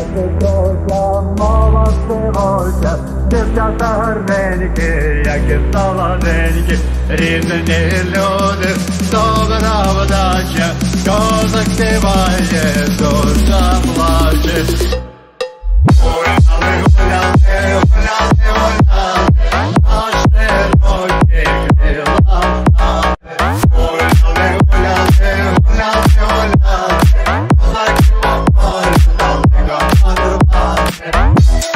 Мова співоча, дівчата гарненькі, як і солоденькі, різні люди, добра вдача, козак співає, душа плаче. Гуляли, гуляли, гуляли, гуляли, на широкі крила стали. Гуляли, гуляли, гуляли, гуляли, козаки по полю далеко мандрували.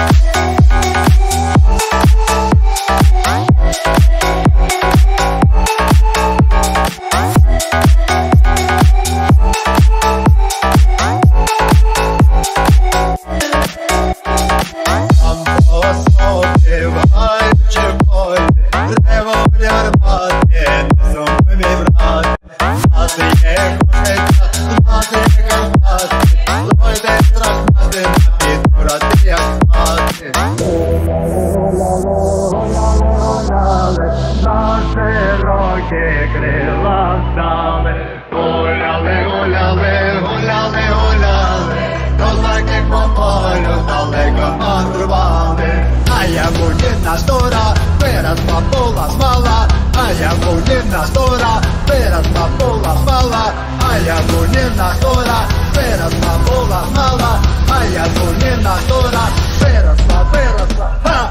Крила стали, гуляли, гуляли, гуляли, гуляли, козаки по полю далеко мандрували. А ягодина стора виросла, була смола, а ягодина стора виросла, була смола, а ягодина стора виросла, була смола, а ягодина стора виросла, виросла, ха!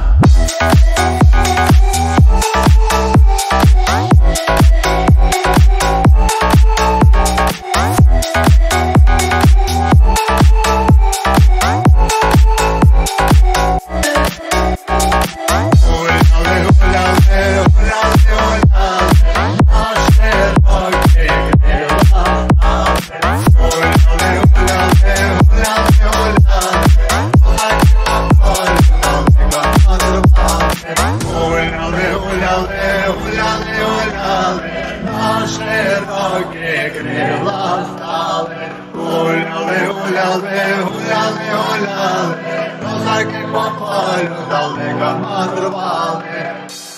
На широкі крила стали, гуляли, гуляли, гуляли, гуляли, козаки по полю далеко мандрували.